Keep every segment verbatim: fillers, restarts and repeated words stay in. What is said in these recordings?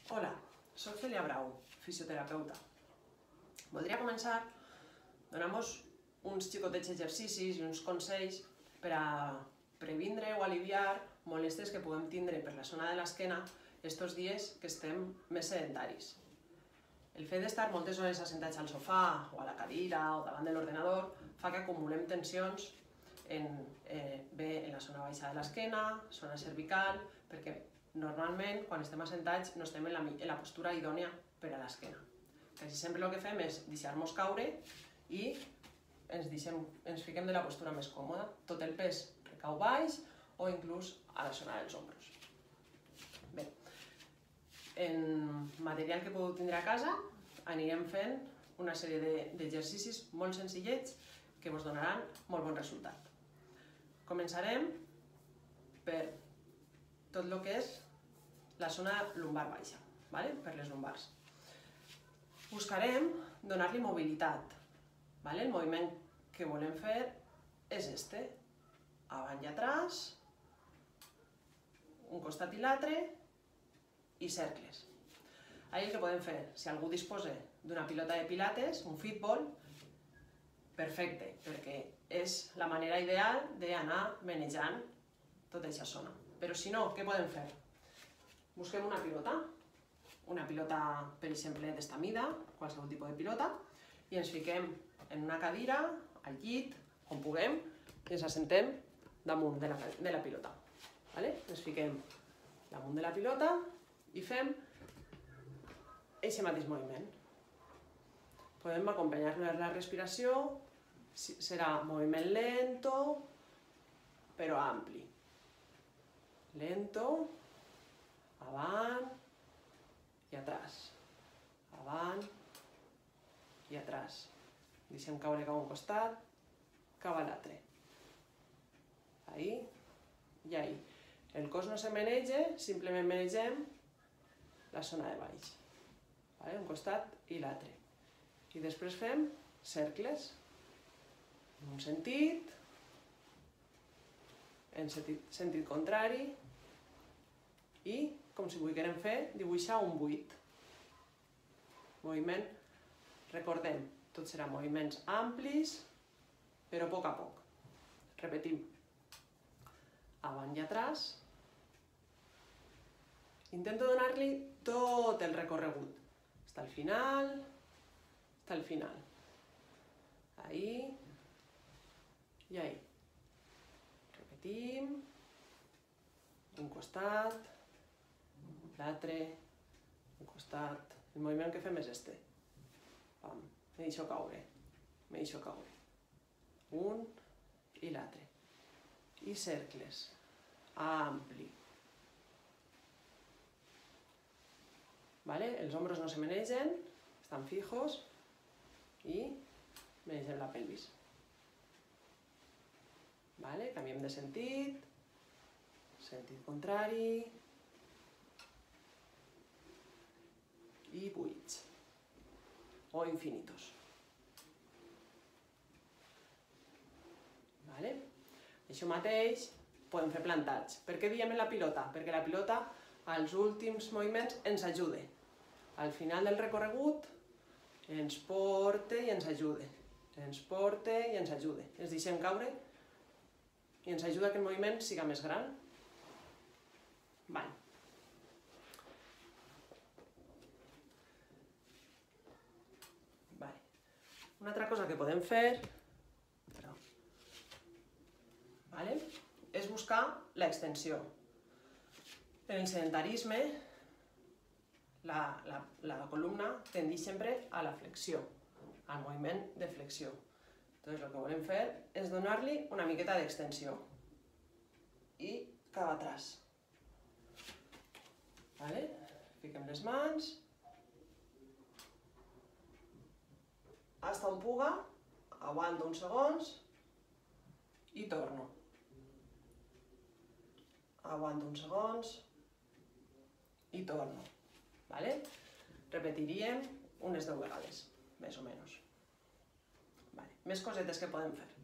Hola, soc Celia Brau, fisioterapeuta. Voldria començar donant-vos uns xicotets exercicis i uns consells per a previndre o aliviar molèsties que puguem tindre per la zona de l'esquena estos dies que estem més sedentaris. El fet d'estar moltes hores assentats al sofà o a la cadira o davant de l'ordenador fa que acumulem tensions en, eh, bé en la zona baixa de l'esquena, zona cervical, perquè normalment quan estem assentats no estem en la, en la postura idònia per a l'esquena. Quasi sempre el que fem és deixar-nos caure i ens, deixem, ens fiquem de la postura més còmoda. Tot el pes recau baix o inclús a la zona dels ombros. Bé, en material que podeu tindre a casa anirem fent una sèrie d'exercicis molt senzillets que vos donaran molt bon resultat. Començarem per tot el que és la zona lumbar baixa, ¿vale? Per les lumbars. Buscarem donar-li mobilitat. ¿Vale? El moviment que volem fer és este, avant i atrás, un costat i l'altre i cercles. Ahí el que podem fer, si algú disposa d'una pilota de pilates, un fitball, perfecte, perquè és la manera ideal d'anar manejant tota aquesta zona. Però si no, què podem fer? Busquem una pilota, una pilota, per exemple, d'esta mida, qualsevol tipus de pilota, i ens fiquem en una cadira, al llit, on puguem, i ens assentem damunt de la, de la pilota. ¿Vale? Ens fiquem damunt de la pilota i fem aquest mateix moviment. Podem acompanyar-lo de la respiració, serà moviment lento, però ampli. Lento, avant i atrás, avant i atrás. Deixem caure cap a un costat, cap a l'altre. Ahí i ahí. El cos no se maneja, simplement manegem la zona de baix. Un costat i l'altre. I després fem cercles. En un sentit, en sentit contrari, i, com si volguérem fer, dibuixar un buit. Moviment, recordem, tot serà moviments amplis, però a poc a poc. Repetim. Avant i atrás. Intento donar-li tot el recorregut. Hasta el final, hasta el final. Ahí i ahí. Repetim. Un costat, l'altre, un costat. El moviment que fem és este. Pam, me deixo caure, me deixo caure. Un i l'altre. I cercles. Ampli. ¿Vale? Els hombros no se manegen, estan fijos i manegem la pelvis. ¿Vale? Canviem de sentit, sentit contrari i buits o infinitos. ¿Vale? Això mateix podem fer plantats. Per què diem la pilota? Perquè la pilota als últims moviments ens ajuda. Al final del recorregut ens porta i ens ajuda. Ens porta i ens ajuda. Ens deixem caure i ens ajuda que el moviment siga més gran. Vale. Vale. Una altra cosa que podem fer Perdó. Vale? És buscar l'extensió. En el sedentarisme, la, la, la columna tendeix sempre a la flexió, al moviment de flexió. Entonces, el que volem fer és donar-li una miqueta d'extensió. I cap atrás. Vale? Fiquem les mans. Hasta on puga, aguanto uns segons i torno. Aguanto uns segons i torno. ¿Vale? Repetiríem unes deu vegades, més o menys. Vale. Més cosetes que podem fer.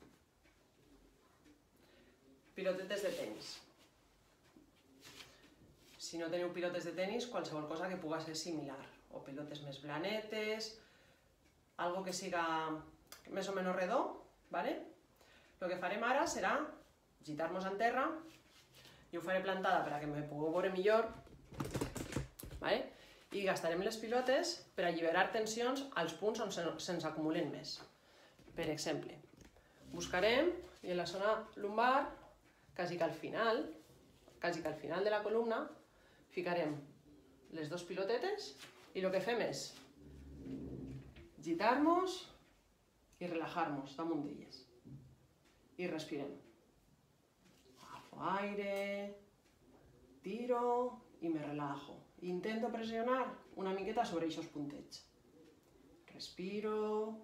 Pilotetes de tenis. si no teniu pilotes de tenis, qualsevol cosa que pugui ser similar, o pilotes més blanetes, algo que siga més o menys redó, ¿vale? El que farem ara serà gitar-nos en terra, jo ho faré plantada perquè me pugueu veure millor, ¿vale? I gastarem les pilotes per alliberar tensions als punts on se'ns acumulen més. Per exemple, buscarem, i en la zona lumbar, quasi que al final, quasi que al final de la columna, ficarem les dues pilotetes i el que fem és gitar-nos i relajar-nos damunt d'elles. I respirem. Agafo aire, tiro i me relajo. Intento pressionar una miqueta sobre aquests puntets. Respiro,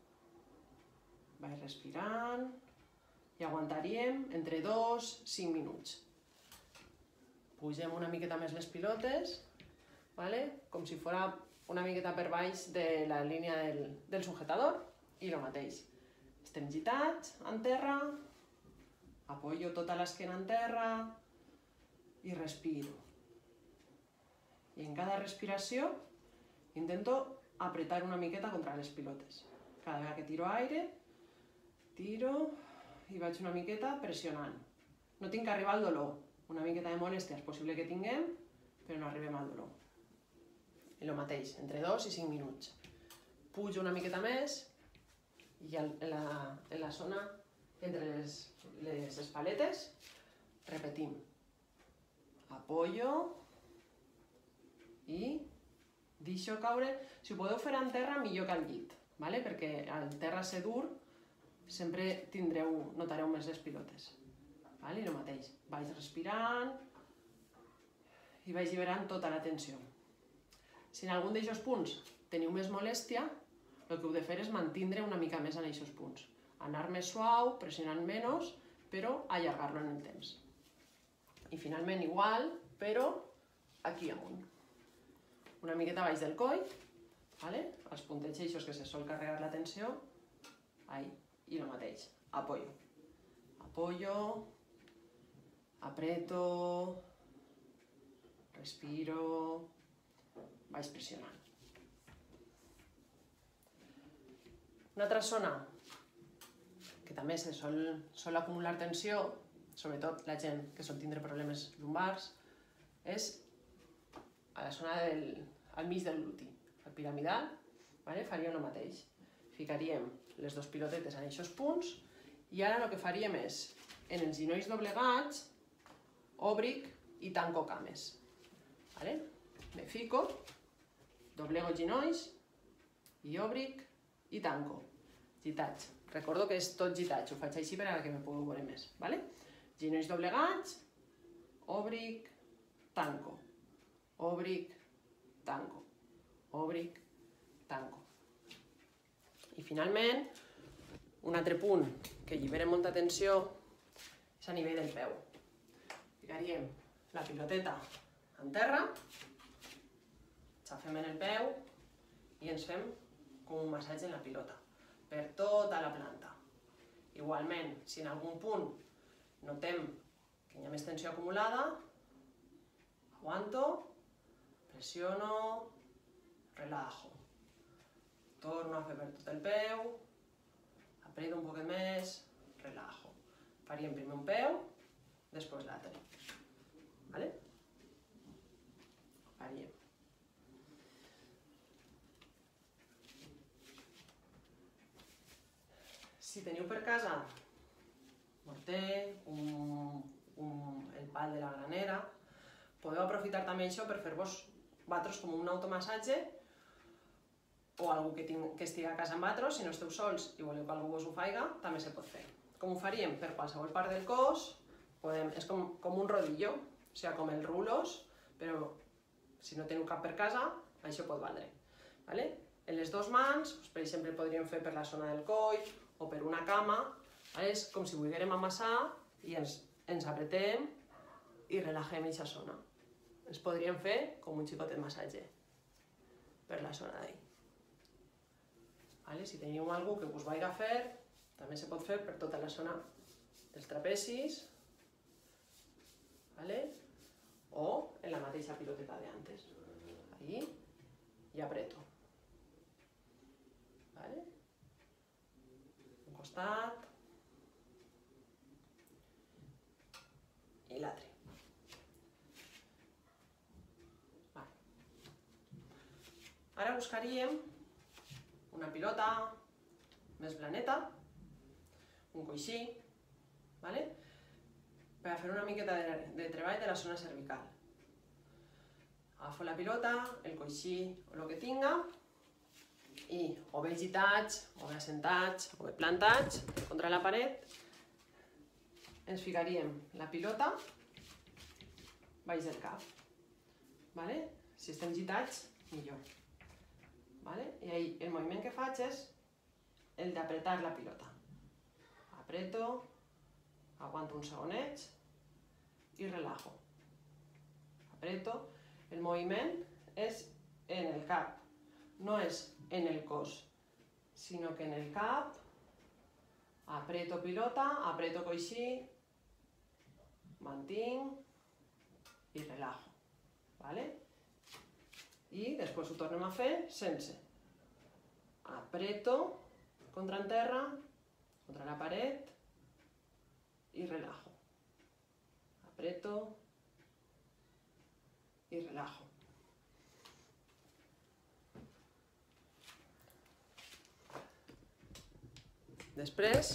vaig respirant i aguantaríem entre dos i cinc minuts. Pugem una miqueta més les pilotes, ¿vale? Com si fos una miqueta per baix de la línia del, del sujetador i el mateix. Estem gitats en terra, apoyo tota l'esquena en terra i respiro. I en cada respiració intento apretar una miqueta contra les pilotes. Cada vegada que tiro aire, tiro i vaig una miqueta pressionant. No tinc que arribar al dolor. Una miqueta de molèstia és possible que tinguem, però no arribem al dolor. I el mateix, entre dos i cinc minuts. Pujo una miqueta més i en la, en la zona entre les, les espaletes repetim. Apoyo i deixo caure. Si ho podeu fer en terra, millor que al llit, ¿vale? Perquè al terra ser dur sempre tindreu, notareu més les pilotes. I el mateix, vaig respirant i vaig lliberant tota la tensió. Si en algun d'aquests punts teniu més molèstia, el que heu de fer és mantindre una mica més en aquests punts. Anar més suau, pressionant menys, però allargar-lo en el temps. I finalment igual, però aquí amunt. Una miqueta baix del coll, els puntets eixos que se sol carregar la tensió, i el mateix, apoyo. Apoyo, apreto, respiro, vaig pressionant. Una altra zona que també se sol, sol acumular tensió, sobretot la gent que sol tindre problemes lumbars, és a la zona del, al mig del gluti, el piramidal, ¿vale? Faríem el mateix. Ficaríem les dues pilotetes en aquests punts i ara el que faríem és, en els ginolls doblegats, òbric i tanco cames. ¿Vale? Me fico, doblego ginolls i òbric i tanco. Gitats. Recordo que és tot gitats, ho faig així per a que me pugueu veure més. ¿Vale? Ginolls doblegats, òbric, tanco. Òbric, tanco. Òbric, tanco. I finalment, un altre punt que allibera molta tensió és a nivell del peu. Ficaríem la piloteta en terra, xafem en el peu i ens fem com un massatge en la pilota, per tota la planta. Igualment, si en algun punt notem que hi ha més tensió acumulada, aguanto, pressiono, relajo. Torno a fer per tot el peu, apreto un poquet més, relajo. Faríem primer un peu, després l'altre. ¿Vale? Faríem. Si teniu per casa morter, un, un, el pal de la granera, podeu aprofitar també això per fer-vos vosaltres com un automassatge o algú que, ting, que estigui a casa amb vosaltres, si no esteu sols i voleu que algú vos ho faiga, també se pot fer. Com ho faríem? Per qualsevol part del cos, podem, és com, com un rodillo, o sigui, com els rulos, però si no teniu cap per casa, això pot valdre. ¿Vale? En les dues mans, per exemple, podríem fer per la zona del coll o per una cama, ¿vale? És com si volguérem amassar i ens, ens apretem i relaxem aquesta zona. Ens podríem fer com un xicotet massatge per la zona d'ahí. ¿Vale? Si teniu algú que us vagi a fer, també se pot fer per tota la zona dels trapecis, ¿vale? O en la mateixa mateixa piloteta de antes. Ahí, y apreto. ¿Vale? Un costat. I l'altre. Vale. Ara buscaríem una pilota més planeta, un coixí, ¿vale? Per a fer una miqueta de, de treball de la zona cervical. Agafo la pilota, el coixí o el que tinga, i o bé gitats, o bé assentats, o bé plantats contra la paret, ens ficaríem la pilota baix del cap. ¿Vale? Si estem gitats, millor. ¿Vale? I ahí el moviment que faig és el d'apretar la pilota. Apreto, aguanto un segonet i relajo. Apreto. El moviment és en el cap, no és en el cos, sinó que en el cap apreto pilota, apreto coixí, mantinc i relajo. ¿Vale? I després ho tornem a fer sense. Apreto contra en terra, contra la paret i relajo. Apreto i relajo. Després,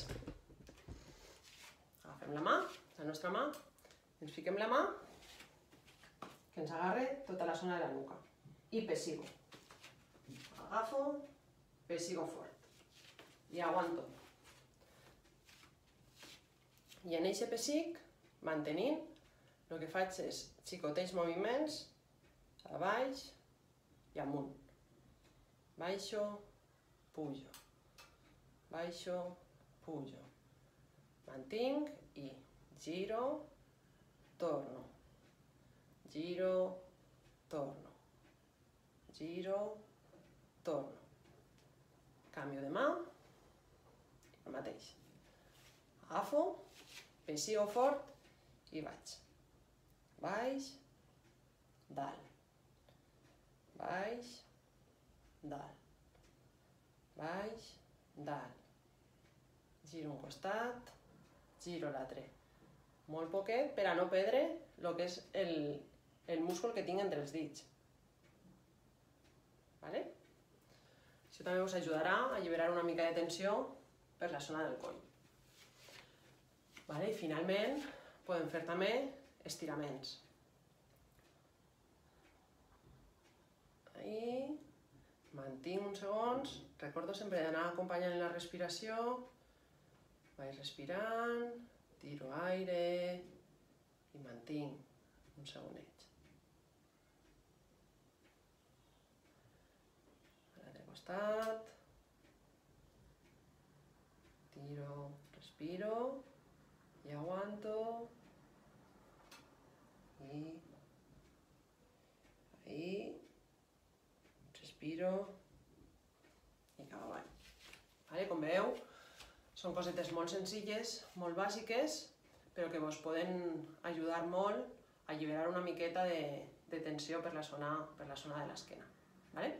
agafem la mà, la nostra mà, ens fiquem la mà, que ens agarre tota la zona de la nuca. I pessigo. Agafo, pessigo fort. I aguanto. I en eixe pessic, mantenint, el que faig és xicoteig moviments a baix i amunt. Baixo, pujo. Baixo, pujo. Mantinc i giro, torno. Giro, torno. Giro, torno. Canvio de mà, el mateix. Agafo, pessigo fort i vaig. Baix, dalt. Baix, dalt. Baix, dalt. Giro un costat, giro l'altre. Molt poquet per a no perdre el que és el, el múscul que tinc entre els dits. ¿Vale? Això també us ajudarà a alliberar una mica de tensió per la zona del coll. ¿Vale? I finalment podem fer també estiraments. Ahí, mantinc uns segons, recordo sempre d'anar acompanyant la respiració, vaig respirant, tiro aire i mantinc un segonet. A l'altre costat, tiro, respiro i aguanto. I ahí, respiro i cap avall. Vale? Com veieu, són cosetes molt senzilles, molt bàsiques, però que vos poden ajudar molt a alliberar una miqueta de, de tensió per la zona, per la zona de l'esquena. Vale?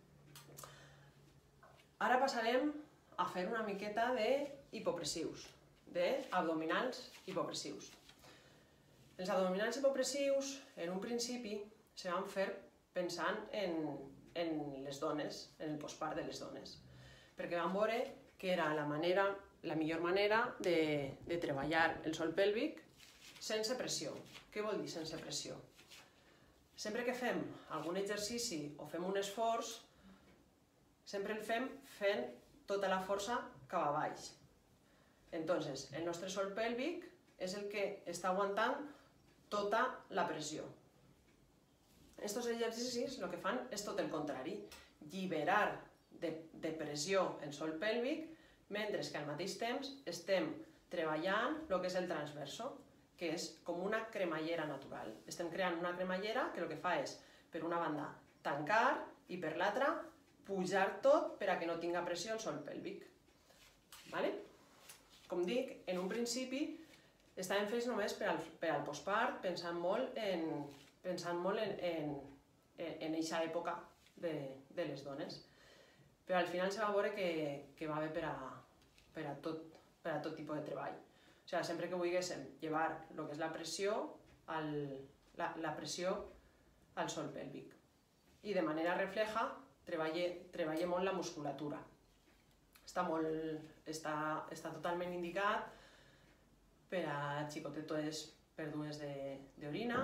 Ara passarem a fer una miqueta d'hipopressius, d'abdominals hipopressius. Els abdominals hipopressius, en un principi, se van fer pensant en, en les dones, en el postpart de les dones, perquè van veure que era la, manera, la millor manera de, de treballar el sòl pèlvic sense pressió. Què vol dir sense pressió? Sempre que fem algun exercici o fem un esforç, sempre el fem fent tota la força cap a baix. Entonces, el nostre sòl pèlvic és el que està aguantant tota la pressió. Estos exercicis el que fan és tot el contrari, lliberar de, de pressió el sòl pèlvic, mentre que al mateix temps estem treballant el que és el transverso, que és com una cremallera natural. Estem creant una cremallera que el que fa és, per una banda, tancar i per l'altra, pujar tot per a que no tinga pressió el sòl pèlvic. Vale? Com dic, en un principi estaven fets només per al, per al postpart, pensant molt en pensant molt en, en, en eixa època de, de les dones. Però al final se va veure que, que va bé per a, per a, tot, per a tot tipus de treball. O sigui, sempre que volguéssim llevar el que és la pressió, al, la, la pressió al sòl pèlvic. I de manera refleja treballa, treballa molt la musculatura. Està, molt, està, està totalment indicat per a xicotetes pèrdues d'orina,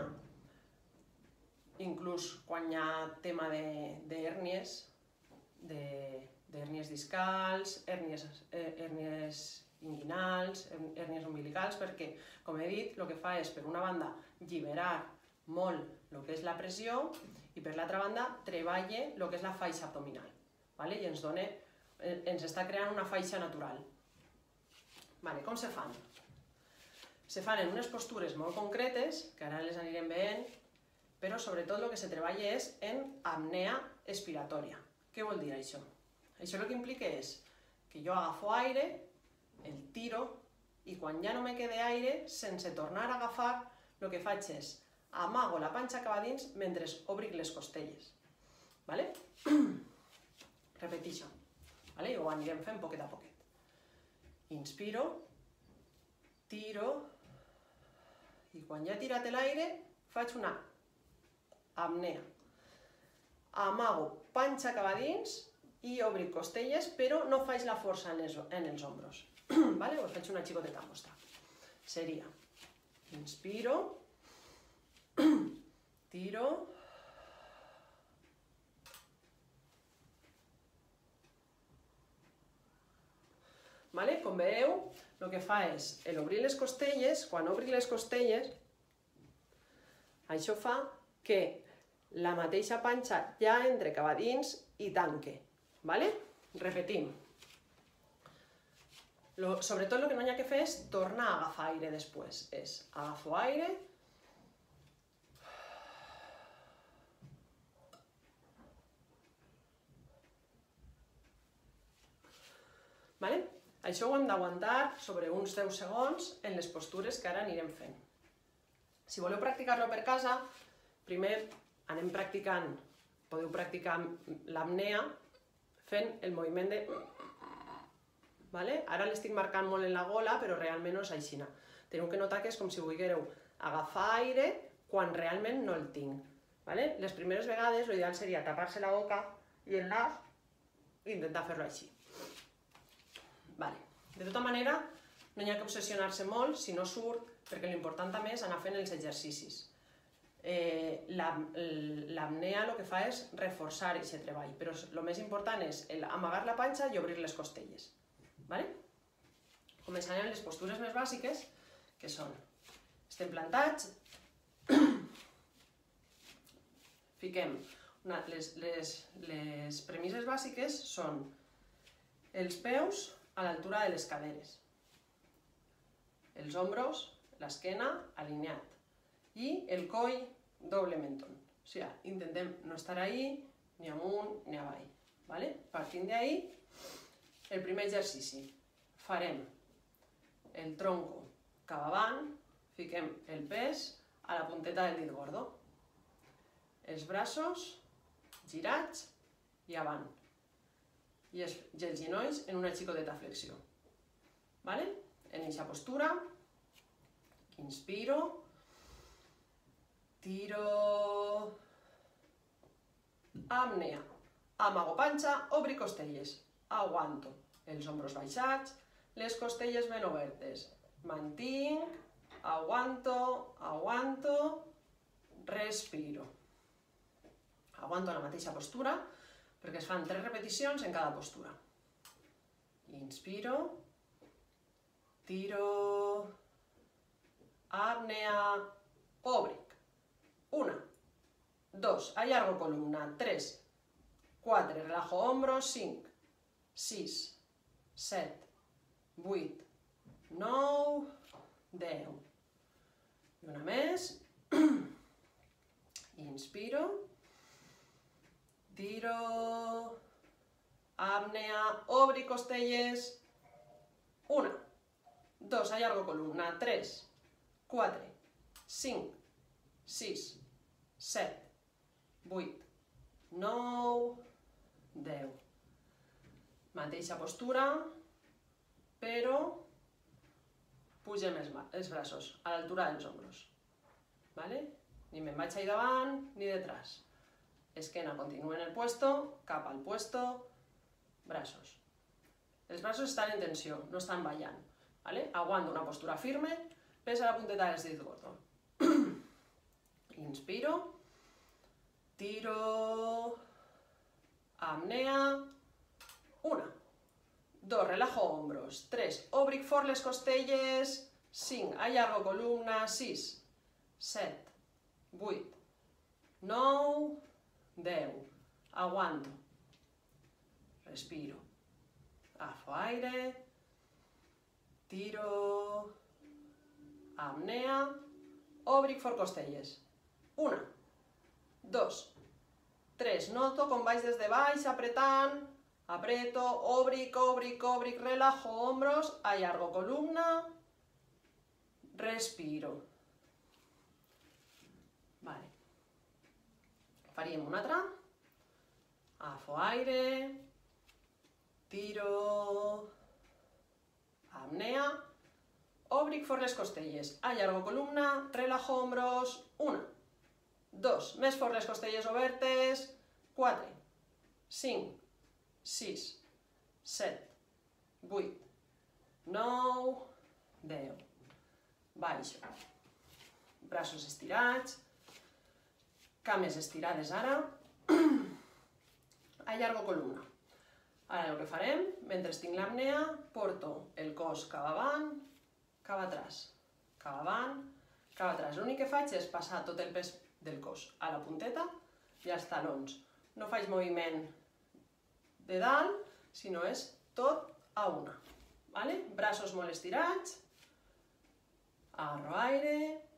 inclús quan hi ha tema d'hèrnies, d'hèrnies discals, hèrnies, hèrnies inguinals, hèrnies umbilicals, perquè, com he dit, el que fa és, per una banda, alliberar molt el que és la pressió i, per l'altra banda, treballa el que és la faixa abdominal, vale? I ens dona, ens està creant una faixa natural. Vale, com se fan? Se fan en unes postures molt concretes, que ara les anirem veient, però sobretot el que se treballa és en apnea expiratòria. Què vol dir això? Això el que implica és que jo agafo aire, el tiro, i quan ja no me queda aire, sense tornar a agafar, el que faig és amago la panxa cap a dins mentre obric les costelles. Vale? Repeteixo. Vale? I ho anirem fent poquet a poquet. Inspiro, tiro, i quan ja he tirat l'aire, faig una apnea. Amago panxa cap a dins i obric costelles, però no faig la força en els, en els ombros. Vale? Us faig una xicoteta mostra. Seria, inspiro, tiro, vale? Com veieu, el que fa és obrir les costelles. Quan obri les costelles, això fa que la mateixa panxa ja entre cap a dins i tanque. Vale? Repetim. Lo, sobretot el que no hi ha que fer és tornar a agafar aire després. És agafo aire, vale? Això ho hem d'aguantar sobre uns deu segons en les postures que ara anirem fent. Si voleu practicar-lo per casa, primer anem practicant, podeu practicar l'apnea fent el moviment de... Vale? Ara l'estic marcant molt en la gola, però realment no és així. Teniu que notar que és com si volguéreu agafar aire quan realment no el tinc. Vale? Les primeres vegades l'ideal seria tapar-se la boca i el nas i intentar fer-lo així. Vale. De tota manera, no hi ha que obsessionar-se molt si no surt, perquè l'important també és anar fent els exercicis. Eh, L'apnea el que fa és reforçar aquest treball, però el més important és amagar la panxa i obrir les costelles. Vale? Començarem les postures més bàsiques, que són, estem plantats, fiquem, una, les, les, les premisses bàsiques són els peus a l'altura de les caderes, els ombros, l'esquena alineat i el coll doble menton. O sigui, intentem no estar ahí ni amunt ni avall. Vale? Partint d'ahí, el primer exercici. Farem el tronco cap avant, fiquem el pes a la punteta del dit gordo. Els braços girats i avant. I els genolls en una xicoteta flexió. Vale? En aquesta postura, inspiro, tiro, apnea, amago panxa, obri costelles, aguanto, els ombros baixats, les costelles ben obertes, mantinc, aguanto, aguanto, respiro. Aguanto la mateixa postura, perquè es fan tres repeticions en cada postura. Inspiro, tiro, apnea, obric. Una, dos, allargo columna, tres, quatre, relajo hombros, cinc, sis, set, vuit, nou, deu. I una més. Inspiro, tiro, apnea, obri costelles. Una, dos, allargo columna, tres, quatre, cinc, sis, set, vuit, nou, deu. Mateixa postura, però pugem els braços a l'altura dels ombros. ¿Vale? Ni me'n vaig ahí davant ni detrás. Esquena continua en el puesto, cap al puesto, braços. Els braços estan en tensió, no estan ballant. ¿Vale? Aguanto una postura firme, pesa la punteta del dit gordo. Inspiro, tiro, apnea, una, dos, relajo hombros, tres, obric fort les costelles, cinc, allargo columna, sis, set, vuit, nou, deu, aguanto, respiro, agafo aire, tiro, apnea, obric fort costelles, una, dos, tres, noto com vaig des de baix apretant, apreto, obric, obric, obric, relajo hombros, allargo columna, respiro. Vale. Faríem una altra. Agafo aire, tiro, apnea, obric fort les costelles, allargo columna, relajo hombros, una, dos, més fort les costelles obertes, quatre, cinc, sis, set, vuit, nou, deu. Baixo. Braços estirats, cames estirades ara, allargo columna. Ara el que farem, mentre tinc l'apnea, porto el cos cap avant, cap atrás, cap avant, cap atrás. L'únic que faig és passar tot el pes del cos a la punteta i als talons. No faig moviment de dalt, sinó és tot a una. ¿Vale? Braços molt estirats, agarro aire,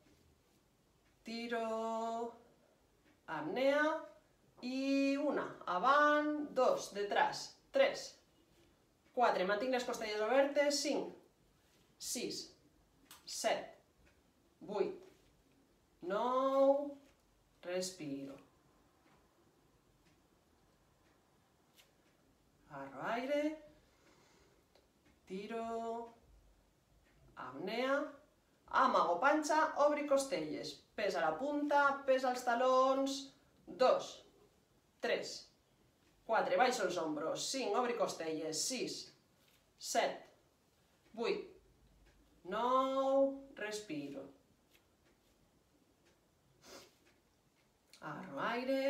tiro, apnea, i una, avant, dos, detrás, tres, quatre, mantinc les costelles obertes, cinc, sis, set, vuit, nou, respiro. Agarro aire, tiro, apnea, amago panxa, obri costelles, pes a la punta, pes als talons, dos, tres, quatre, baixo els ombros, cinc, obri costelles, sis, set, vuit, nou, respiro. Agarro aire,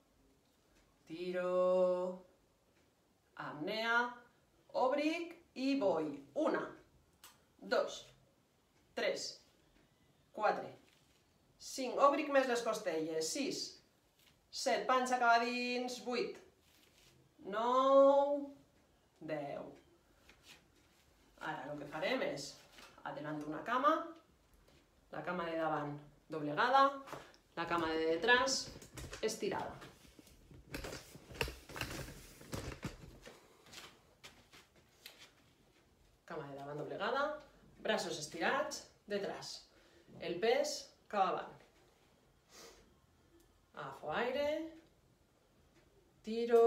tiro, apnea, obric i voy. Una, dos, tres, quatre, cinc, obric més les costelles, sis, set, panxa cap a dins, vuit, nou, deu. Ara el que farem és adelanto una cama, la cama de davant doblegada, la cama de detrás estirada. Cama de davant doblegada, braços estirats, detrás. El pes cap avant. Agafo aire, tiro,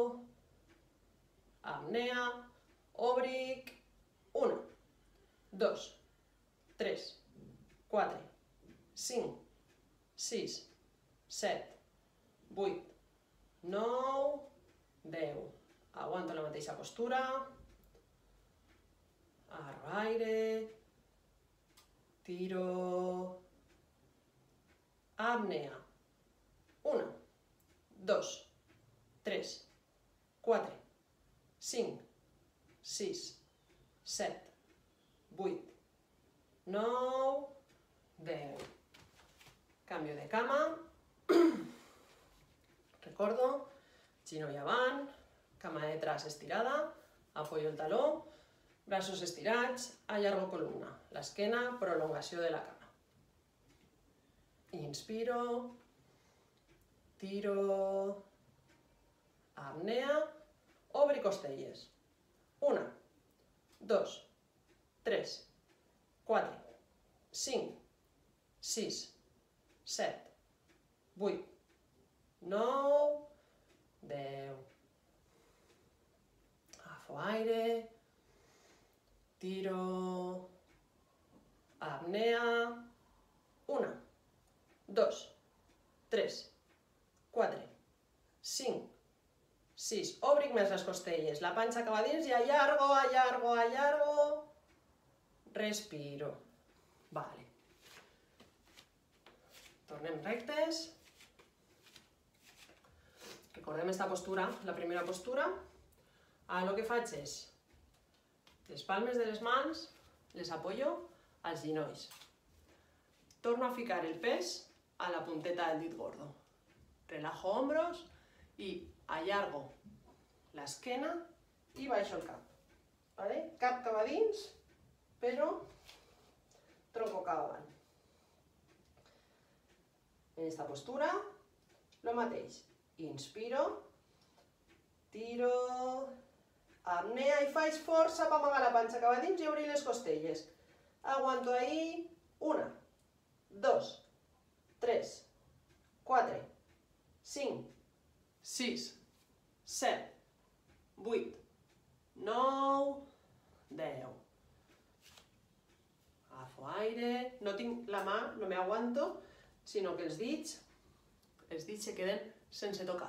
apnea, obric, una, dos, tres, quatre, cinc, sis, set, vuit, nou, deu. Aguanto la mateixa postura. Agarro aire, tiro, apnea. Una, dos, tres, quatre, cinc, sis, set, vuit, nou, deu. Canvio de cama. Recordo, ginoll avant, cama de detrás estirada, apoyo el taló, braços estirats, allargo columna, l'esquena, prolongació de la cama. Inspiro, tiro, apnea, obri costelles. Una, dos, tres, quatre, cinc, sis, set, vuit, nou, deu. Agafo aire, tiro, apnea, una, dos, tres, quatre, cinc, sis, obric més les costelles, la panxa cap a dins i allargo, allargo, allargo, respiro. Vale. Tornem rectes. Recordem esta postura, la primera postura. Ara el que faig és les palmes de les mans les apoyo als ginolls. Torno a ficar el pes a la punteta del dit gordo. Relajo hombros i allargo l'esquena i baixo el cap. ¿Vale? Cap cap a dins, però tronco cap avant. En esta postura, lo mateix. Inspiro, tiro, apnea i faig força per amagar la panxa cap a dins i obrir les costelles. Aguanto ahí, una, dos, tres, quatre, cinc, sis, set, vuit, nou, deu. Agafo aire, no tinc la mà, no me aguanto, sinó que els dits, els dits se queden sense tocar.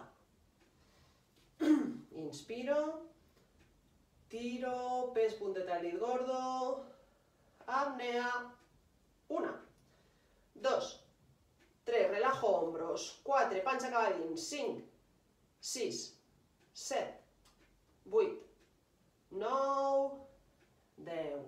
Inspiro, tiro, pes punteta del dit gordo, apnea, una, dos, tres, relajo hombros, quatre, panxa cap a dins, cinc, sis, set, vuit, nou, deu.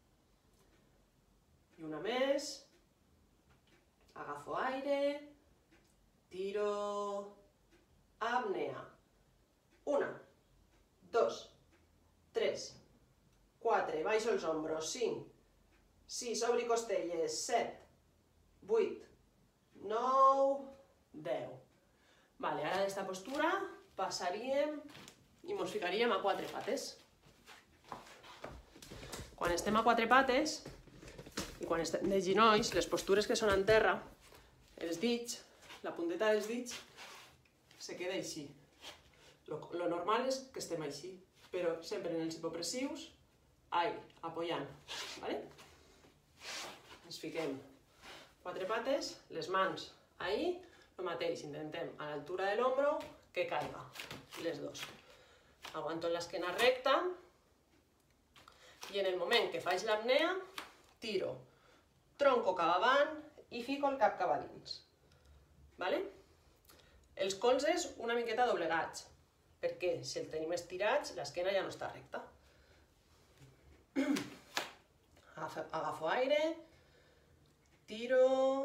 I una més. Agafo aire, tiro, apnea. Una, dos, tres, quatre, baixo els ombros, cinc, sis, obri costelles, set, vuit, nou, deu. Vale, ara d'esta postura passaríem i mos ficaríem a quatre pates. Quan estem a quatre pates, i quan estem de ginolls, les postures que són en terra, els dits, la punteta dels dits, se queda així. Lo, lo normal és que estem així, però sempre en els hipopressius, ai, apoyant, ¿vale? Ens fiquem quatre pates, les mans ahí, el mateix, intentem a l'altura de l'ombro que caiga, les dos. Aguanto l'esquena recta i en el moment que faig l'apnea, tiro, tronco cap avant i fico el cap cap a dins. ¿Vale? Els colzes una miqueta doblegats, perquè si el tenim estirats, l'esquena ja no està recta. Agafo aire, tiro,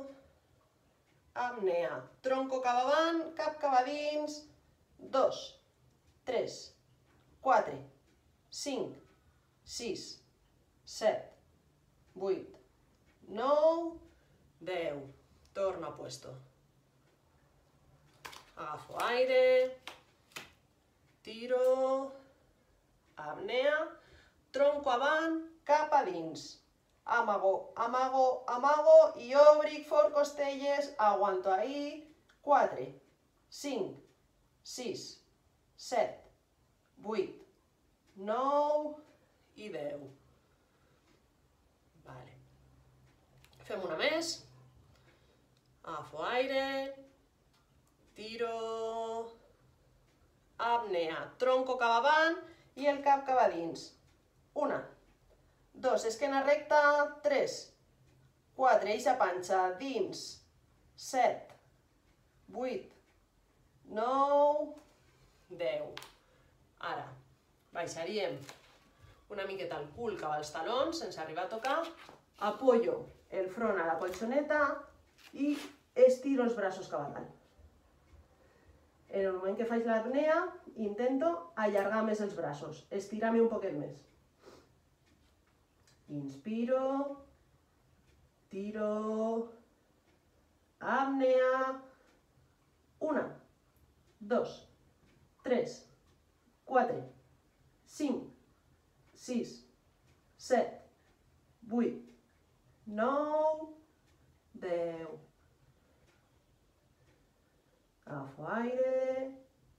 apnea, tronco cap avant, cap cap a dins, dos, tres, quatre, cinc, sis, set, vuit, nou, deu. Torno a puesto. Agafo aire, tiro, apnea, tronco avant, cap a dins. Amago, amago, amago i obric fort costelles, aguanto ahí, quatre, cinc, sis, set, vuit, nou i deu. Vale. Fem una més. Agafo aire, tiro, apnea, tronco cap avant i el cap cap a dins. Una, dos, esquena recta, tres, quatre, eixa panxa, dins, set, vuit, nou, deu. Ara, baixaríem una miqueta el cul cap als talons, sense arribar a tocar, apoyo el front a la colchoneta i estiro els braços cap a dalt. En el moment que faig l'apnea, intento allargar més els braços, estirar-me un poquet més. Inspiro, tiro, apnea, una, dos, tres, quatre, cinc, sis, set, vuit, nou, deu. agafo aire,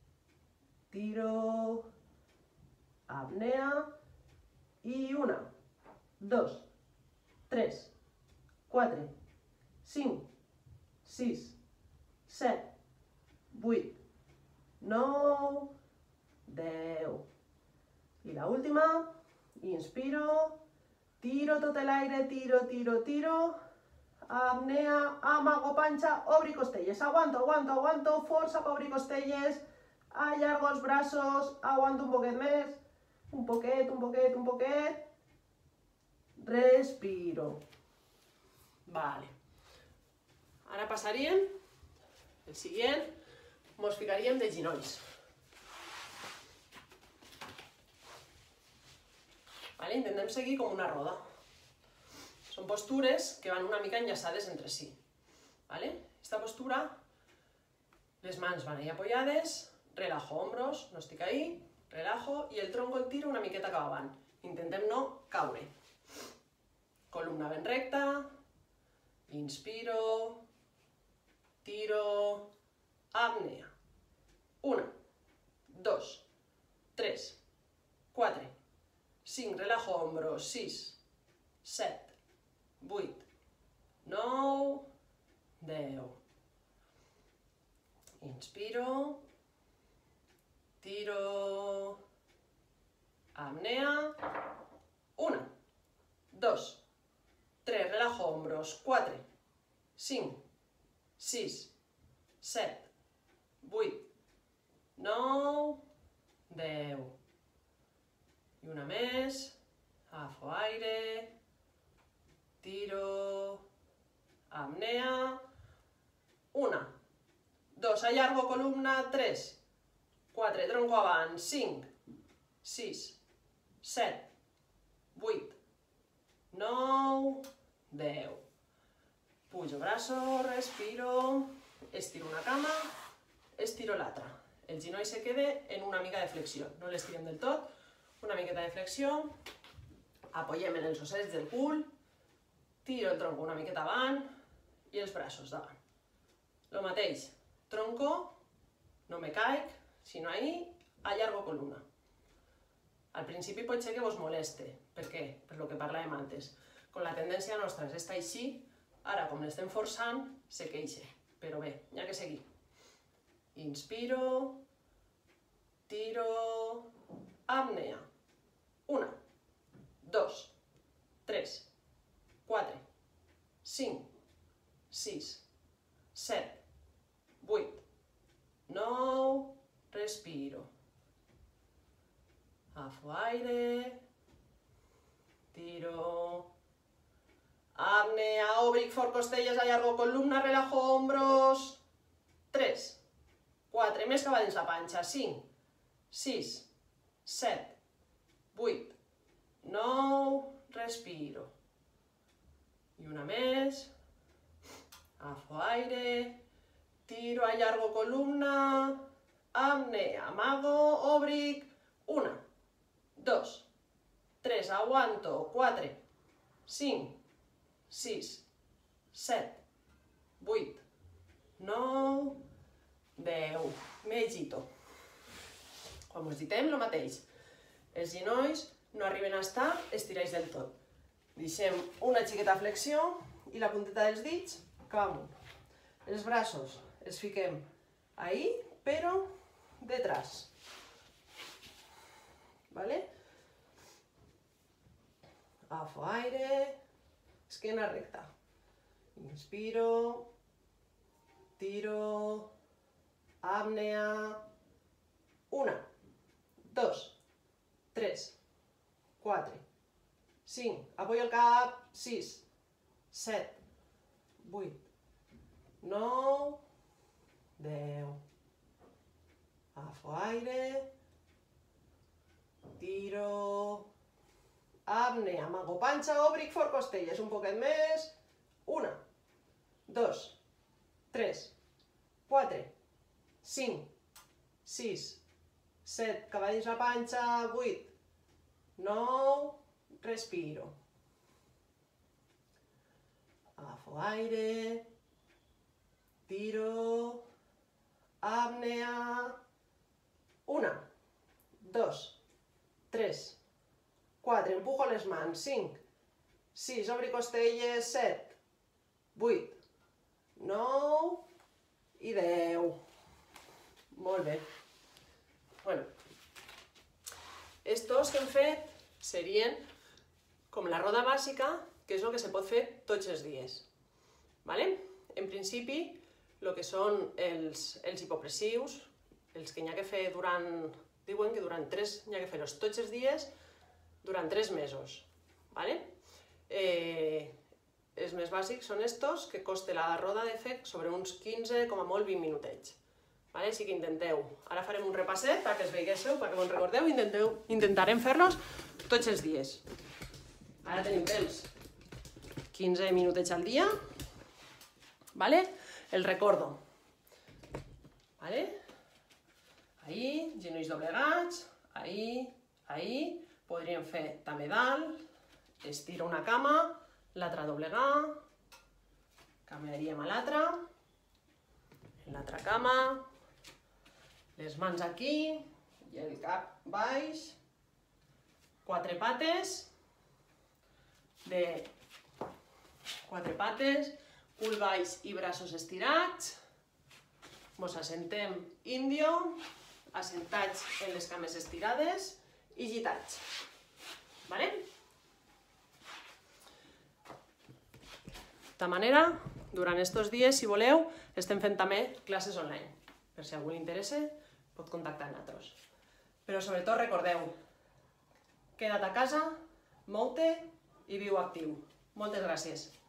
tiro, apnea, y una, dos, tres, quatre, cinc, sis, set, vuit, nou, deu. I l'última, inspiro, tiro tot l'aire, tiro, tiro, tiro, apnea, amago panxa, obri costelles, aguanto, aguanto, aguanto, força per obrir costelles, allargo els braços, aguanto un poquet més, un poquet, un poquet, un poquet, respiro. Vale. Ara passaríem, el següent, mos ficaríem de ginolls. Vale? Intentem seguir com una roda. Són postures que van una mica enllaçades entre si. Vale? Esta postura, les mans van ahí apoyades, relajo hombros, no estic ahí, relajo, i el tronco el tiro una miqueta cap avant. Intentem no caure. Columna ben recta, inspiro, tiro, apnea. Una, dos, tres, quatre, cinc, relajo hombros, sis, set, vuit, nou, deu. Inspiro, tiro, apnea. Una, dos, tres, relajo hombros, quatre, cinc, sis, set, vuit, nou, deu. I una més, agafo aire, tiro, apnea, una, dos, allargo columna, tres, quatre, tronco avant, cinc, sis, set, vuit, nou, deu. Pujo braço, respiro, estiro una cama, estiro l'altra. El genoll se queda en una mica de flexió, no l'estirem del tot, una miqueta de flexió, apoyem en els ossets del cul, tiro el tronco una miqueta avant i els braços davant. Lo mateix, tronco, no me caic, sinó ahí, allargo columna. Al principi pot ser que vos moleste, per què? Per lo que parlàvem antes. Con la tendència nostra és estar així, ara com l'estem forçant, se queixa. Però bé, hi ha que seguir. Inspiro, tiro, apnea. Una, dos, tres, quatre, cinc, sis, set, vuit, nou, respiro. Agafo aire, tiro, apnea, oblic fort costelles, allargo columna, relajo hombros, tres, quatre, més cap a dins la panxa, cinc, sis, set, vuit, nou, respiro. I una més, agafo aire, tiro, allargo columna, apnea, amago, obric, una, dos, tres, aguanto, quatre, cinc, sis, set, vuit, nou, deu. Me gito. Quan us ditem, el mateix. Els genolls no arriben a estar estirats del tot. Deixem una xiqueta flexió i la punteta dels dits cap amunt. Els braços els fiquem ahí, però detrás. ¿Vale? Agafo aire, esquena recta. Inspiro, tiro, apnea. Una, dos, tres, quatre, cinc, apoyo el cap, sis, set, vuit, nou, deu. Agafo aire, tiro, apnea, amago panxa, obric fort costelles, un poquet més, una, dos, tres, quatre, cinc, sis, set, cap a dins la panxa, vuit, nou, respiro. Agafo aire, tiro, apnea. Una, dos, tres, quatre, empujo les mans, cinc, sis, obri costelles, set, vuit, nou i deu. Molt bé. Bueno, estos que hem fet serien com la roda bàsica, que és el que se pot fer tots els dies. ¿Vale? En principi, el que són els, els hipopressius, els que n'hi ha que fer durant, diuen que durant tres, n'hi ha que fer-los tots els dies durant tres mesos. ¿Vale? Eh, els més bàsics són estos, que costa la roda de fer sobre uns quinze, com a molt vint minutets. Vale? Així que intenteu, ara farem un repasset perquè es veiguéssiu, perquè vos recordeu, intenteu, intentarem fer-los tots els dies. Ara tenim temps, quinze minutets al dia, ¿vale? El recordo. ¿Vale? Ahí, genolls doblegats, ahí, ahí, podríem fer també dalt, estira una cama, l'altra doblegar, canviaríem a l'altra, l'altra cama, les mans aquí i el cap baix, quatre pates, de quatre pates, cul baix i braços estirats, mos assentem índio, assentats en les cames estirades i gitats. ¿Vale? De manera, durant aquests dies, si voleu, estem fent també classes online. Per si a algú li interessa, pot contactar amb nosaltres. Però sobretot recordeu, queda't a casa, mou-te i viu actiu. Moltes gràcies.